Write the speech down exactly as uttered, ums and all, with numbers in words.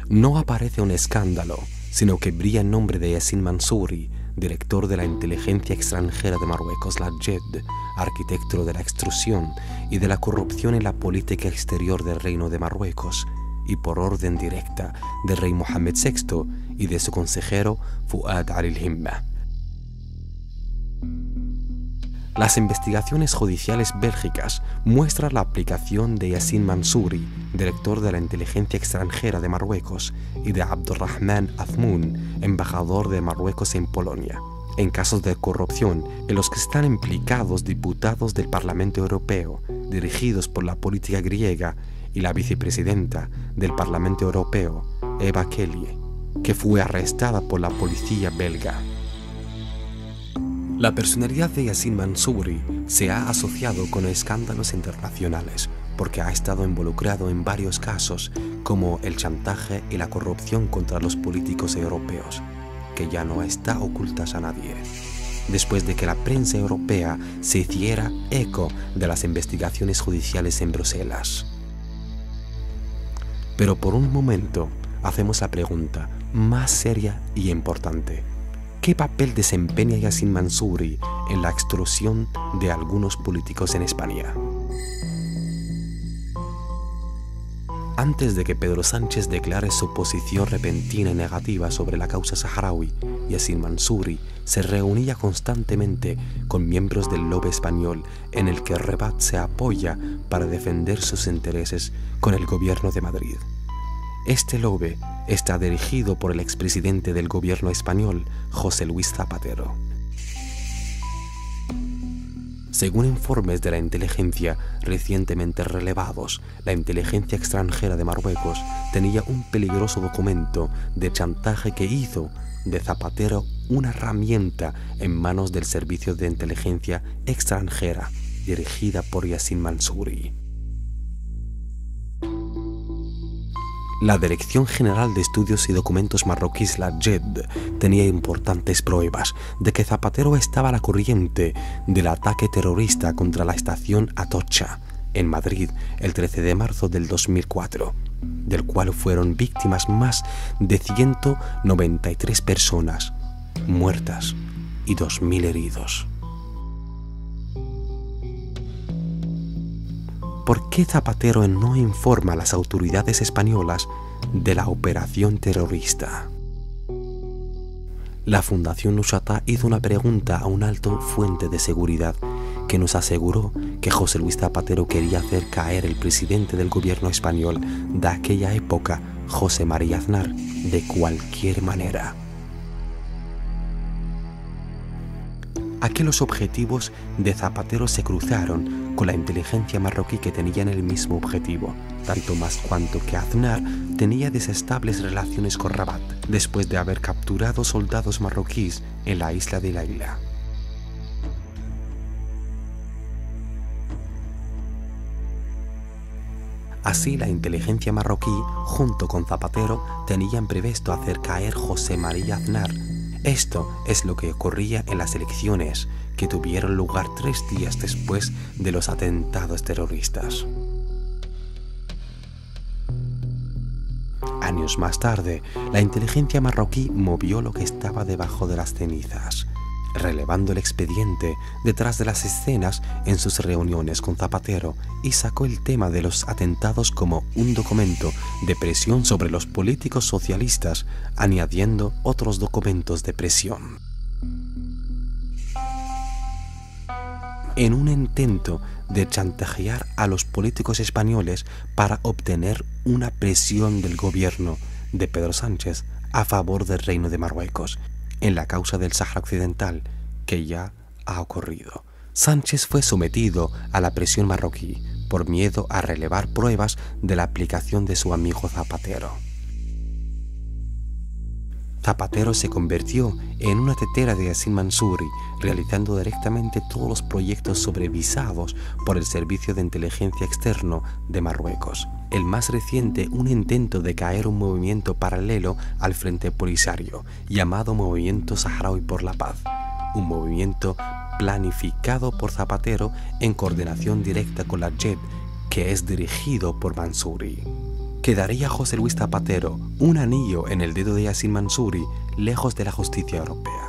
no aparece un escándalo, sino que brilla el nombre de Yassin Mansouri, director de la inteligencia extranjera de Marruecos, la J E D, arquitecto de la extrusión y de la corrupción en la política exterior del Reino de Marruecos, y por orden directa del rey Mohammed sexto y de su consejero Fouad al-Himma. Las investigaciones judiciales bélgicas muestran la aplicación de Yassin Mansouri, director de la inteligencia extranjera de Marruecos, y de Abdurrahman Azmoun, embajador de Marruecos en Polonia, en casos de corrupción en los que están implicados diputados del Parlamento Europeo, dirigidos por la política griega, y la vicepresidenta del Parlamento Europeo, Eva Kaili, que fue arrestada por la policía belga. La personalidad de Yassin Mansouri se ha asociado con escándalos internacionales porque ha estado involucrado en varios casos como el chantaje y la corrupción contra los políticos europeos, que ya no está ocultas a nadie, después de que la prensa europea se hiciera eco de las investigaciones judiciales en Bruselas. Pero por un momento hacemos la pregunta más seria y importante. ¿Qué papel desempeña Yassin Mansouri en la extrusión de algunos políticos en España? Antes de que Pedro Sánchez declare su posición repentina y negativa sobre la causa saharaui, Yassin Mansouri se reunía constantemente con miembros del lobby español en el que Rabat se apoya para defender sus intereses con el gobierno de Madrid. Este lobby está dirigido por el expresidente del gobierno español, José Luis Zapatero. Según informes de la inteligencia recientemente relevados, la inteligencia extranjera de Marruecos tenía un peligroso documento de chantaje que hizo de Zapatero una herramienta en manos del Servicio de Inteligencia Extranjera dirigida por Yassin Mansouri. La Dirección General de Estudios y Documentos Marroquíes, la J E D, tenía importantes pruebas de que Zapatero estaba a la corriente del ataque terrorista contra la estación Atocha, en Madrid, el trece de marzo del dos mil cuatro, del cual fueron víctimas más de ciento noventa y tres personas muertas y dos mil heridos. ¿Por qué Zapatero no informa a las autoridades españolas de la operación terrorista? La Fundación Nushatá hizo una pregunta a un alto fuente de seguridad que nos aseguró que José Luis Zapatero quería hacer caer el presidente del gobierno español de aquella época, José María Aznar, de cualquier manera. Aquí los objetivos de Zapatero se cruzaron con la inteligencia marroquí, que tenían el mismo objetivo, tanto más cuanto que Aznar tenía desestables relaciones con Rabat, después de haber capturado soldados marroquíes en la isla de Laila. Así, la inteligencia marroquí, junto con Zapatero, tenían previsto hacer caer José María Aznar. Esto es lo que ocurría en las elecciones que tuvieron lugar tres días después de los atentados terroristas. Años más tarde, la inteligencia marroquí movió lo que estaba debajo de las cenizas, relevando el expediente detrás de las escenas en sus reuniones con Zapatero, y sacó el tema de los atentados como un documento de presión sobre los políticos socialistas, añadiendo otros documentos de presión. En un intento de chantajear a los políticos españoles para obtener una presión del gobierno de Pedro Sánchez a favor del Reino de Marruecos en la causa del Sáhara Occidental, que ya ha ocurrido. Sánchez fue sometido a la presión marroquí por miedo a relevar pruebas de la aplicación de su amigo Zapatero. Zapatero se convirtió en una tetera de Yassin Mansouri, realizando directamente todos los proyectos sobrevisados por el Servicio de Inteligencia Externo de Marruecos. El más reciente, un intento de caer un movimiento paralelo al Frente Polisario, llamado Movimiento Saharaui por la Paz, un movimiento planificado por Zapatero en coordinación directa con la J E D, que es dirigido por Mansouri. ¿Quedaría José Luis Zapatero un anillo en el dedo de Yassin Mansouri lejos de la justicia europea?